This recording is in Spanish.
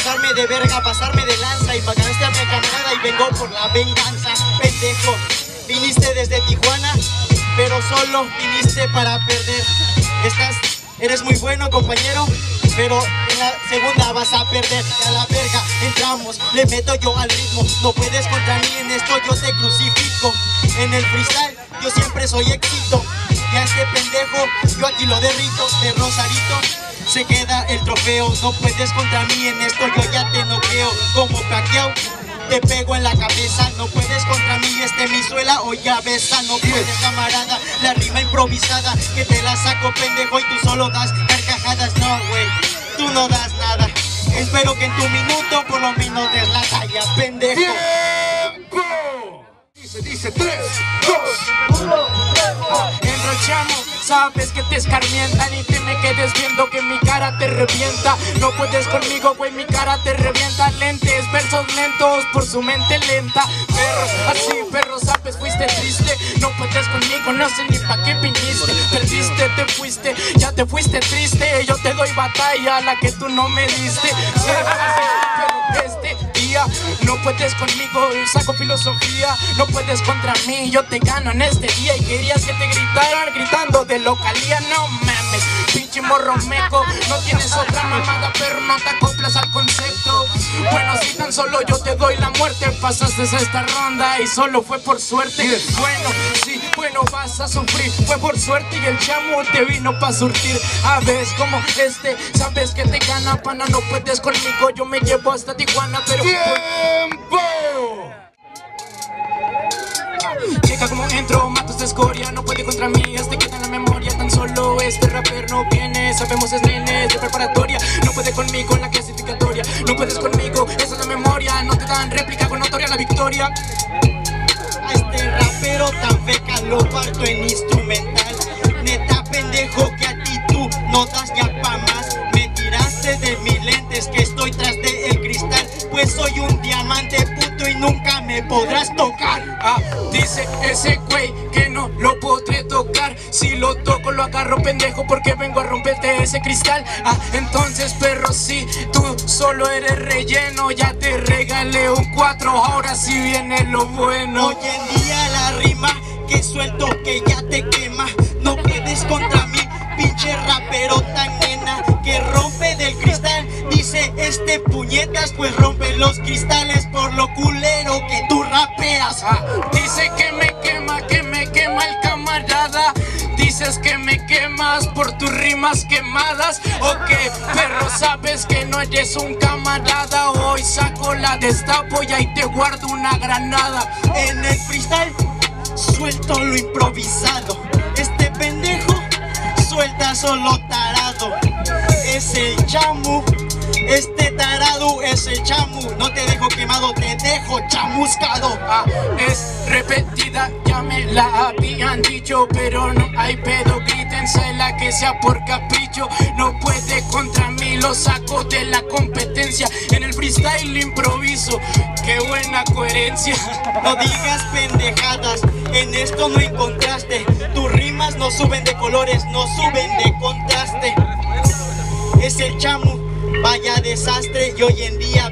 pasarme de verga, pasarme de lanza y pagaste a mi camarada y vengo por la venganza. Pendejo, viniste desde Tijuana, pero solo viniste para perder. Eres muy bueno, compañero, pero en la segunda vas a perder. Y a la verga entramos, le meto yo al ritmo. No puedes contra mí en esto, yo te crucifico. En el freestyle yo siempre soy éxito. Y a este pendejo yo aquí lo derrito. De Rosarito se queda el trofeo. No puedes contra mí en esto, yo ya te noqueo. Como Pacquiao te pego en la cabeza. No puedes contra mí, mi suela o cabeza. No puedes, camarada, la rima improvisada que te la saco, pendejo, y tú solo das carcajadas. No, güey, tú no das nada. Espero que en tu minuto por lo menos des la talla, pendejo. ¡Tiempo! Dice 3, 2, 1. Enrochamos, sabes que te escarmientan y te me quedes viendo que mi cara te revienta. No puedes conmigo, güey, mi cara te revienta. Lentes, versos lentos por su mente lenta. Perros, así, perros, sabes, fuiste triste. No puedes conmigo, no sé ni pa' qué viniste. Perdiste, te fuiste, ya te fuiste triste. Yo te doy batalla, la que tú no me diste. Pero este día no puedes conmigo, saco filosofía. No puedes contra mí, yo te gano en este día. Y querías que te gritaran gritando de localía. No mames, pinche morro meco. No tienes otra mamada, pero no te acoplas al concepto. Bueno, si tan solo yo te doy la muerte, pasaste a esta ronda y solo fue por suerte. Bueno, sí, bueno, vas a sufrir, fue por suerte y el chamo te vino pa' surtir. A veces como sabes que te gana, pana. No puedes conmigo, yo me llevo hasta Tijuana, pero ¡tiempo! Checa como entro, mato esta escoria. No puede contra mí, te queda en la memoria. Tan solo este rapper no viene, sabemos es nene de preparatoria. No puede conmigo en la clasificatoria. No puedes conmigo, esa es la memoria. No te dan réplica con notoria la victoria. A este rapero tan feca lo parto en instrumental. Neta pendejo que a ti tú no das ya pa' más. Me tiraste de mis lentes que estoy tras de el cristal. Pues soy un diamante puto y nunca me podrás tocar. Dice ese güey que no lo podré tocar. Si lo toco lo agarro, pendejo, porque vengo a romperte ese cristal. Entonces perro, si tú solo eres relleno, ya te regalé un 4, ahora sí viene lo bueno. Hoy en día la rima que suelto que ya te quema. No puedes contra mí, pinche rapero tan nena que rompe del cristal. Dice este puñetas, pues rompe los cristales por lo culero que tú rapeas. Dice que me quema el camarada. Dices que me quemas por tus rimas quemadas. Ok, perro, sabes que no eres un camarada. Hoy saco la destapo y ahí te guardo una granada. En el freestyle suelto lo improvisado. Este pendejo suelta solo tarado. Es el chamu, este tarado es el chamu. No te dejo quemado, te dejo chamuscado. Es repetida, ya me la habían dicho, pero no hay pedo, grítense la que sea por capricho. No puede contra mí, lo saco de la competencia. En el freestyle improviso, qué buena coherencia. No digas pendejadas, en esto no encontraste. Tus rimas no suben de colores, no suben de contraste. Es el chamu, vaya desastre, y hoy en día